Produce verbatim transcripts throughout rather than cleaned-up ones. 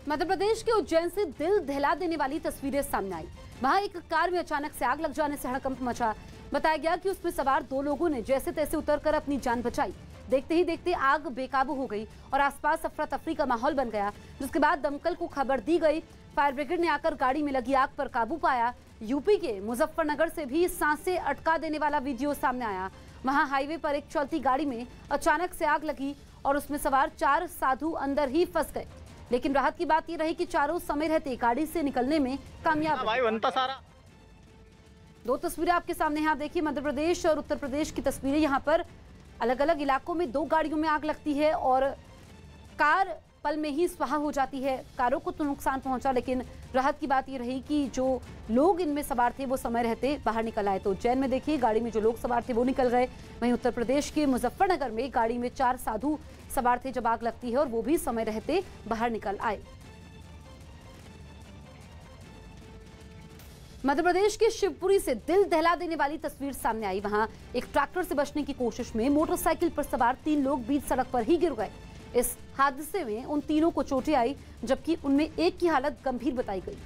मध्य प्रदेश के उज्जैन से दिल दहला देने वाली तस्वीरें सामने आई। वहां एक कार में अचानक से आग लग जाने से हड़कंप मचा। बताया गया कि उसमें सवार दो लोगों ने जैसे तैसे उतरकर अपनी जान बचाई। देखते ही देखते आग बेकाबू हो गई और आसपास अफरा तफरी का माहौल बन गया, जिसके बाद दमकल को खबर दी गई। फायर ब्रिगेड ने आकर गाड़ी में लगी आग पर काबू पाया। यूपी के मुजफ्फरनगर से भी सांसें अटका देने वाला वीडियो सामने आया। वहां हाईवे पर एक चलती गाड़ी में अचानक से आग लगी और उसमें सवार चार साधु अंदर ही फंस गए। लेकिन राहत की बात यह रही कि चारों समय रहते गाड़ी से निकलने में कामयाब रहे। दो तस्वीरें आपके सामने हैं, आप देखिए मध्य प्रदेश और उत्तर प्रदेश की तस्वीरें। यहाँ पर अलग अलग इलाकों में दो गाड़ियों में आग लगती है और कार पल में ही स्वाहा हो जाती है। कारों को तो नुकसान पहुंचा, लेकिन राहत की बात ये रही कि जो लोग इनमें सवार थे वो समय रहते बाहर निकल आए। तो उज्जैन में देखिए गाड़ी में जो लोग सवार थे वो निकल गए। वहीं उत्तर प्रदेश के मुजफ्फरनगर में गाड़ी में चार साधु सवार थे जब आग लगती है और वो भी समय रहते बाहर निकल आए। मध्य प्रदेश के शिवपुरी से दिल दहला देने वाली तस्वीर सामने आई। वहां एक ट्रैक्टर से बचने की कोशिश में मोटरसाइकिल पर सवार तीन लोग बीच सड़क पर ही गिर गए। इस हादसे में उन तीनों को चोटें आई, जबकि उनमें एक की हालत गंभीर बताई गई।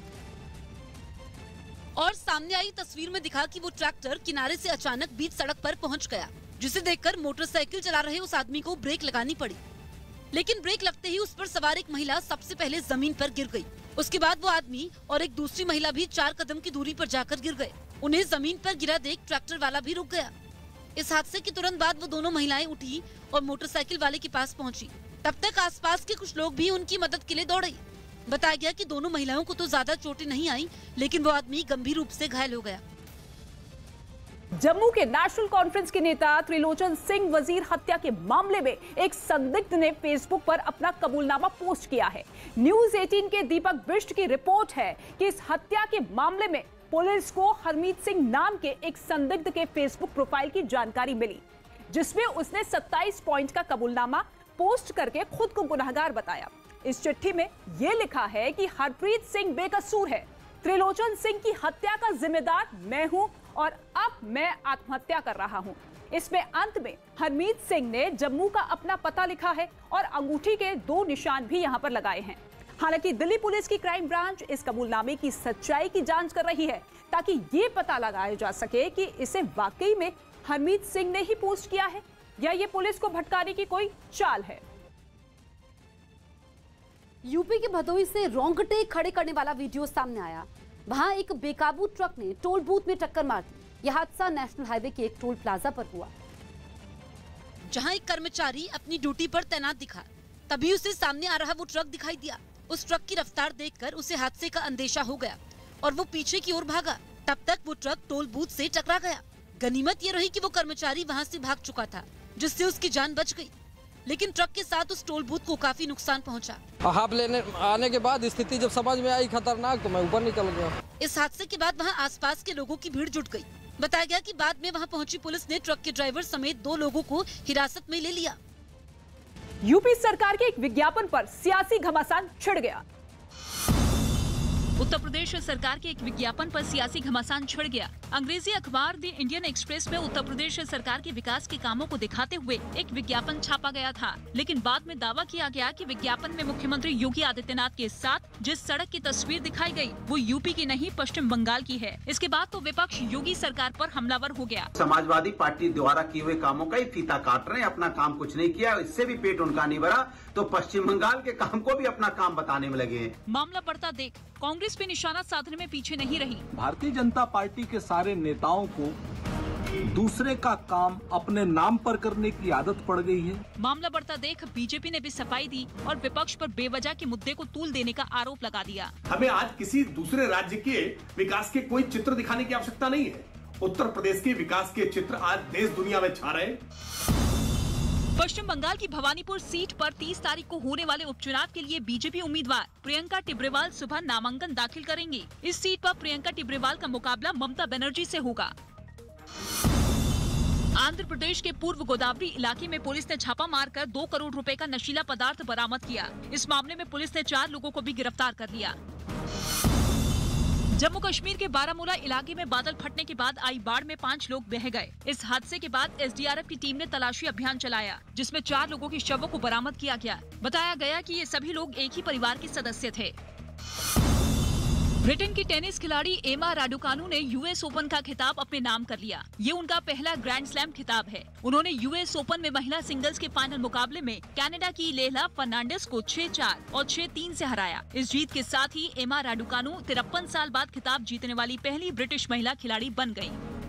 और सामने आई तस्वीर में दिखा कि वो ट्रैक्टर किनारे से अचानक बीच सड़क पर पहुंच गया, जिसे देखकर मोटरसाइकिल चला रहे उस आदमी को ब्रेक लगानी पड़ी। लेकिन ब्रेक लगते ही उस पर सवार एक महिला सबसे पहले जमीन पर गिर गई। उसके बाद वो आदमी और एक दूसरी महिला भी चार कदम की दूरी पर जाकर गिर गए। उन्हें जमीन पर गिरा देख ट्रैक्टर वाला भी रुक गया। इस हादसे के तुरंत बाद वो दोनों महिलाएं उठी और मोटरसाइकिल वाले के पास पहुंची। तब तक आसपास के कुछ लोग भी उनकी मदद के लिए दौड़े। बताया गया कि दोनों महिलाओं को तो ज्यादा चोटें नहीं आई, लेकिन वो आदमी गंभीर रूप से घायल हो गया। जम्मू के नेशनल कॉन्फ्रेंस के नेता त्रिलोचन सिंह वजीर हत्या के मामले में एक संदिग्ध ने फेसबुक पर अपना कबूलनामा पोस्ट किया है। न्यूज अठारह के दीपक बिष्ट की रिपोर्ट है कि इस हत्या के मामले में पुलिस को हरमीत सिंह नाम के एक संदिग्ध के फेसबुक प्रोफाइल की जानकारी मिली, जिसमें उसने सत्ताईस पॉइंट का कबूलनामा पोस्ट करके खुद को गुनहगार बताया। इस चिट्ठी में यह लिखा है कि हरप्रीत सिंह बेकसूर है, त्रिलोचन सिंह की हत्या का जिम्मेदार मैं हूं और अब मैं आत्महत्या कर रहा हूं। इसमें अंत में हरमीत सिंह ने जम्मू का अपना पता लिखा है और अंगूठी के दो निशान भी यहां पर लगाए हैं। हालांकि दिल्ली पुलिस की क्राइम ब्रांच इस कबूलनामे की सच्चाई की जांच कर रही है, ताकि ये पता लगाया जा सके कि इसे वाकई में हरमीत सिंह ने ही पोस्ट किया है या ये पुलिस को भटकाने की कोई चाल है। यूपी के भदोही से रोंगटे खड़े करने वाला वीडियो सामने आया। वहां एक बेकाबू ट्रक ने टोल बूथ में टक्कर मार दी। यह हादसा नेशनल हाईवे के एक टोल प्लाजा पर हुआ, जहां एक कर्मचारी अपनी ड्यूटी पर तैनात दिखा। तभी उसे सामने आ रहा वो ट्रक दिखाई दिया। उस ट्रक की रफ्तार देखकर उसे हादसे का अंदेशा हो गया और वो पीछे की ओर भागा। तब तक वो ट्रक टोल बूथ से टकरा गया। गनीमत ये रही कि वो कर्मचारी वहां से भाग चुका था, जिससे उसकी जान बच गई। लेकिन ट्रक के साथ उस टोल बूथ को काफी नुकसान पहुंचा। हाफ लेने आने के बाद स्थिति जब समझ में आई खतरनाक, तो मैं ऊपर निकल गया। इस हादसे के बाद वहां आसपास के लोगों की भीड़ जुट गई। बताया गया कि बाद में वहां पहुंची पुलिस ने ट्रक के ड्राइवर समेत दो लोगों को हिरासत में ले लिया। यूपी सरकार के एक विज्ञापन पर सियासी घमासान छिड़ गया। उत्तर प्रदेश सरकार के एक विज्ञापन पर सियासी घमासान छिड़ गया। अंग्रेजी अखबार द इंडियन एक्सप्रेस में उत्तर प्रदेश सरकार के विकास के कामों को दिखाते हुए एक विज्ञापन छापा गया था, लेकिन बाद में दावा किया गया कि विज्ञापन में मुख्यमंत्री योगी आदित्यनाथ के साथ जिस सड़क की तस्वीर दिखाई गई वो यूपी की नहीं पश्चिम बंगाल की है। इसके बाद तो विपक्ष योगी सरकार पर हमलावर हो गया। समाजवादी पार्टी द्वारा किए हुए कामों का ही फीता काट रहे हैं, अपना काम कुछ नहीं किया, इससे भी पेट उनका नहीं भरा, तो पश्चिम बंगाल के काम को भी अपना काम बताने में लगे हैं। मामला बढ़ता देख कांग्रेस पे निशाना साधने में पीछे नहीं रही। भारतीय जनता पार्टी के सारे नेताओं को दूसरे का काम अपने नाम पर करने की आदत पड़ गई है। मामला बढ़ता देख बीजेपी ने भी सफाई दी और विपक्ष पर बेवजह के मुद्दे को तूल देने का आरोप लगा दिया। हमें आज किसी दूसरे राज्य के विकास के कोई चित्र दिखाने की आवश्यकता नहीं है। उत्तर प्रदेश के विकास के चित्र आज देश दुनिया में छा रहे हैं। पश्चिम बंगाल की भवानीपुर सीट पर तीस तारीख को होने वाले उपचुनाव के लिए बीजेपी उम्मीदवार प्रियंका टिब्रेवाल सुबह नामांकन दाखिल करेंगी। इस सीट पर प्रियंका टिब्रेवाल का मुकाबला ममता बनर्जी से होगा। आंध्र प्रदेश के पूर्व गोदावरी इलाके में पुलिस ने छापा मारकर दो करोड़ रुपए का नशीला पदार्थ बरामद किया। इस मामले में पुलिस ने चार लोगों को भी गिरफ्तार कर लिया। जम्मू कश्मीर के बारामूला इलाके में बादल फटने के बाद आई बाढ़ में पाँच लोग बह गए। इस हादसे के बाद एस डी आर एफ की टीम ने तलाशी अभियान चलाया, जिसमें चार लोगों के शवों को बरामद किया गया। बताया गया कि ये सभी लोग एक ही परिवार के सदस्य थे। ब्रिटेन की टेनिस खिलाड़ी एमा राडुकानु ने यू एस ओपन का खिताब अपने नाम कर लिया। ये उनका पहला ग्रैंड स्लैम खिताब है। उन्होंने यू एस ओपन में महिला सिंगल्स के फाइनल मुकाबले में कनाडा की लेला फर्नांडिस को छह चार और छह तीन से हराया। इस जीत के साथ ही एमा राडुकानु तिरपन साल बाद खिताब जीतने वाली पहली ब्रिटिश महिला खिलाड़ी बन गयी।